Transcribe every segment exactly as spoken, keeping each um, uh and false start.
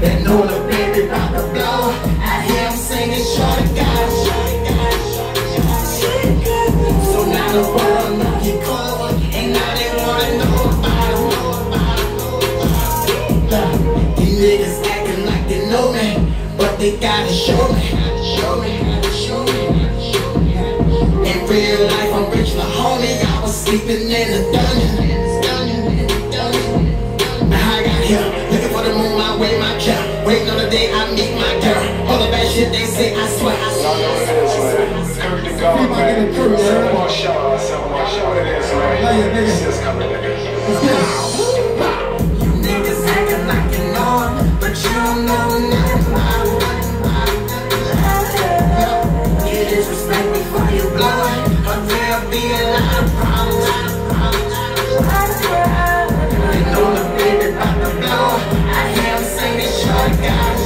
They know the baby about to blow. I hear him singing Shorty got it. So now the world know he cold, and now they wanna know about him. These niggas acting like they know me, but they gotta show me. Show me, show me. In real life, I'm rich for homie. I was sleeping in the dungeon. Now I got here, looking for the moon, my way, my car. Waiting on the day I meet my girl. All the bad shit they say, I swear, I swear. Y'all know what it is, man. Kirk the God, man. Seven more shots, seven more shots. What it is, man. This is coming, nigga. You niggas acting like you know him, but you don't know nothing about him. Get his respect before you blow it, or there'll be a lot of problems. They know the baby about to blow. I hear him singing Shorty got it.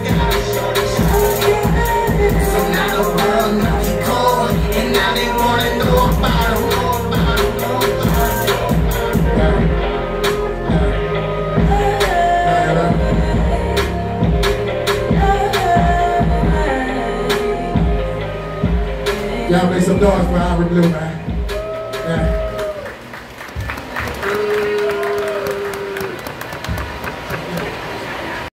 So now the world know he cold, and now they wanna know about him. Y'all make some noise for Arie Blue, man. Yeah.